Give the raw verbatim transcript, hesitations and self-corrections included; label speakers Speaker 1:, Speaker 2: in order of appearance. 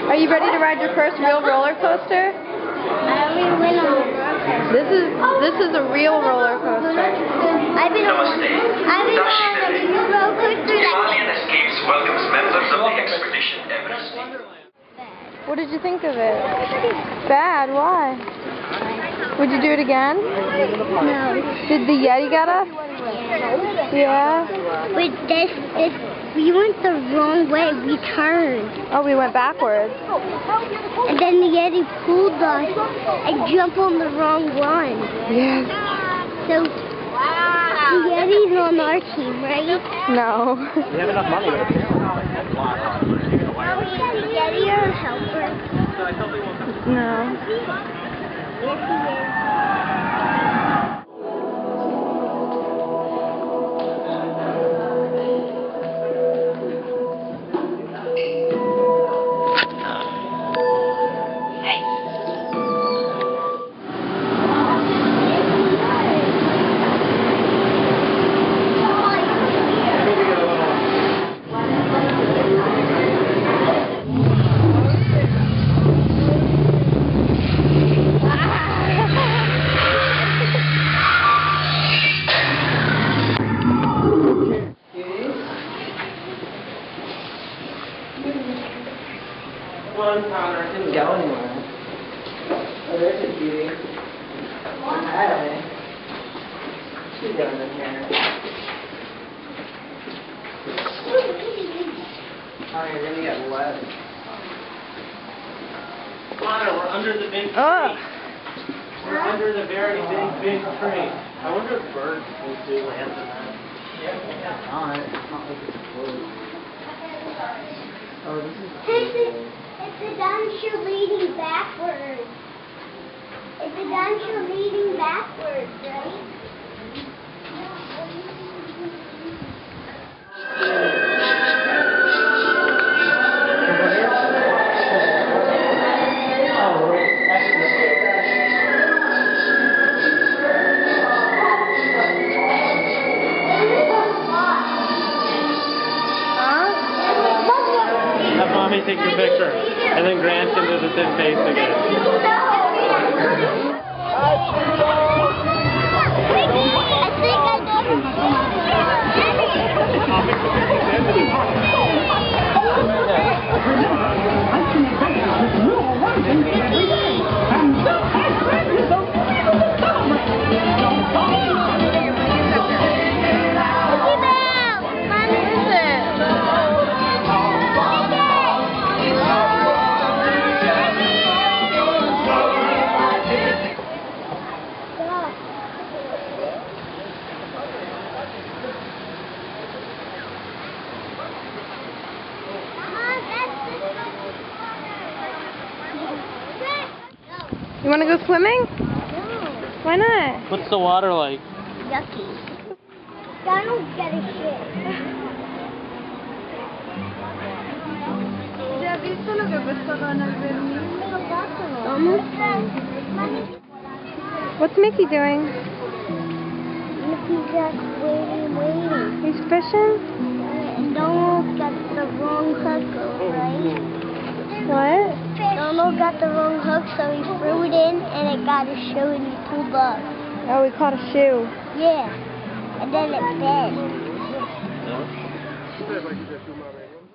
Speaker 1: Are you ready to ride your first real roller coaster?
Speaker 2: I only went on a roller coaster.
Speaker 1: This is this is a real roller coaster.
Speaker 2: I've been on I've been on a real roller coaster.
Speaker 3: Himalayan Escapes welcomes members of the expedition Everest.
Speaker 1: What did you think of it? Bad. Why? Would you do it again?
Speaker 2: No.
Speaker 1: Did the Yeti get us? Yeah.
Speaker 2: Wait, this this we went the wrong way. We turned.
Speaker 1: Oh, we went backwards.
Speaker 2: And then the Yeti pulled us and jumped on the wrong one.
Speaker 1: Yes.
Speaker 2: So the Yeti's on our team, right?
Speaker 1: No.
Speaker 4: We have enough money.
Speaker 2: Are we the Yeti or a helper?
Speaker 1: No.
Speaker 2: Yes, he is.
Speaker 4: One pounder didn't go anywhere. Oh, there's a beauty. Hi. What you doing in here? Oh, you're gonna get wet. Connor, we're under the big tree.
Speaker 1: Ugh.
Speaker 4: We're under the very big, big tree. I wonder if birds will do land in that. Yeah. Alright, it's not like it's closed. Oh, this is cool.
Speaker 2: It's a dungeon leading backwards. It's a dungeon leading backwards, right?
Speaker 4: Have Mommy take your picture, and then Grant can do the thin face again.
Speaker 2: I think
Speaker 1: You want to go swimming?
Speaker 2: No.
Speaker 1: Why not?
Speaker 4: What's the water like?
Speaker 2: Yucky. I don't get a shit.
Speaker 1: What's Mickey doing?
Speaker 2: Mickey's just waiting, waiting.
Speaker 1: He's fishing?
Speaker 2: And Donald got the wrong hook, right?
Speaker 1: What?
Speaker 2: Donald got the wrong hook, so he threw it in, and it got a shoe, and he pulled up.
Speaker 1: Oh, we caught a shoe.
Speaker 2: Yeah. And then it bent.
Speaker 4: Yeah.